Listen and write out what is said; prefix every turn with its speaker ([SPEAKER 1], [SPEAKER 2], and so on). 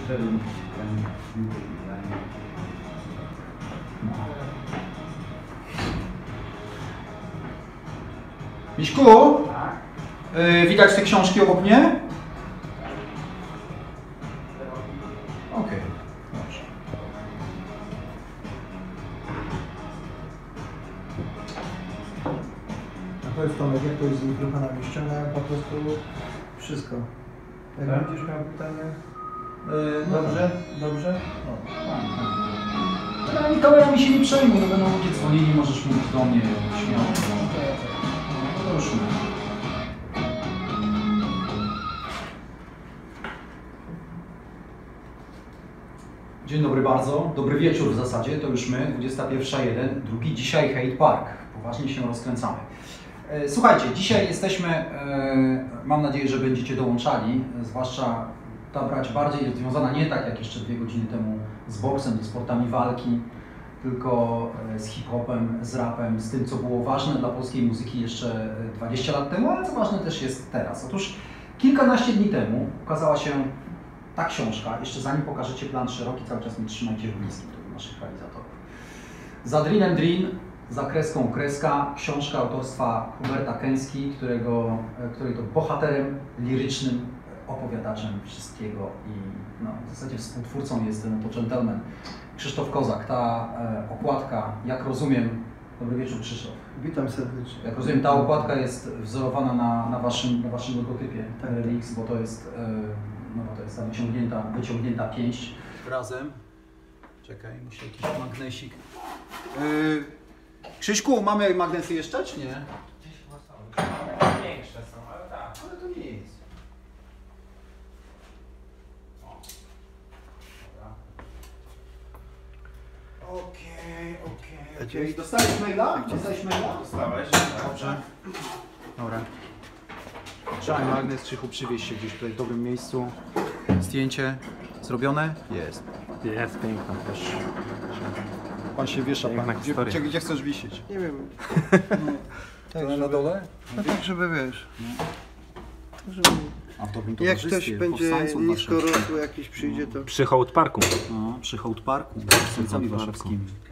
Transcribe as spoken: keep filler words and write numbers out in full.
[SPEAKER 1] Miśku, yy, widać te książki obok mnie? Okej, okay, dobrze.
[SPEAKER 2] A to jest Tomek, jak to jest z mikrofonami? Ściągałem po prostu wszystko. Jak tak? Będziesz miał pytanie? Yy, no dobrze? Tak. Dobrze? O, tak,
[SPEAKER 1] tak. Ale Mikołaj, mi się nie przejmuj, no będą ludzie dzwonili, możesz mówić do mnie śmiało. No to już nie. Dzień dobry bardzo, dobry wieczór w zasadzie, to już my, dwudziesta pierwsza jeden, drugi dzisiaj Hate Park, poważnie się rozkręcamy. Słuchajcie, dzisiaj jesteśmy, mam nadzieję, że będziecie dołączali, zwłaszcza ta brać bardziej związana nie tak jak jeszcze dwie godziny temu z boksem, ze sportami walki, tylko z hip-hopem, z rapem, z tym, co było ważne dla polskiej muzyki jeszcze dwadzieścia lat temu, ale co ważne też jest teraz. Otóż kilkanaście dni temu ukazała się ta książka, jeszcze zanim pokażecie plan szeroki, cały czas mi trzymajcie w bliskim, to do naszych realizatorów. Za Drin and Drin, za kreską kreska, książka autorstwa Huberta Kęski, którego, który to bohaterem lirycznym, opowiadaczem wszystkiego i no, w zasadzie współtwórcą jest no, to gentleman Krzysztof Kozak. Ta e, okładka, jak rozumiem, dobry wieczór Krzysztof.
[SPEAKER 2] Witam serdecznie.
[SPEAKER 1] Jak rozumiem, ta okładka jest wzorowana na, na, waszym, na waszym logotypie tak, R L X, bo to jest, e, no, bo to jest ta wyciągnięta, wyciągnięta pięść. Razem. Czekaj, muszę jakiś magnesik. Yy, Krzyśku, mamy magnesy jeszcze, czy nie?
[SPEAKER 3] Gdzieś chyba są. Większe są, ale tak.
[SPEAKER 1] Ale to nie jest. Okej, okej, okej. Dostałeś maila? Dostałeś maila?
[SPEAKER 3] Dostałeś?
[SPEAKER 1] Dobrze. Dobra. Trzymaj magnes, Krzychu, przywieź się gdzieś tutaj w dobrym miejscu. Zdjęcie zrobione? Jest.
[SPEAKER 3] Jest piękna też.
[SPEAKER 1] Pan się wiesza,
[SPEAKER 3] Piękna
[SPEAKER 1] pan. Gdzie,
[SPEAKER 3] historia.
[SPEAKER 1] gdzie, gdzie chcesz wisieć?
[SPEAKER 2] Nie wiem.
[SPEAKER 1] No, tak, na dole?
[SPEAKER 2] No tak, żeby wiesz.
[SPEAKER 1] No.
[SPEAKER 2] Tak, żeby...
[SPEAKER 1] A w dobrym
[SPEAKER 2] Jak ktoś
[SPEAKER 1] towarzystwie,
[SPEAKER 2] będzie
[SPEAKER 1] powstańców
[SPEAKER 2] nisko
[SPEAKER 1] waszych.
[SPEAKER 2] rosły jakiś przyjdzie, to...
[SPEAKER 3] Przy Hołd Parku.
[SPEAKER 1] No, przy Hołd Parku, z ojcami
[SPEAKER 3] Hołd Parku.
[SPEAKER 1] warszawskimi.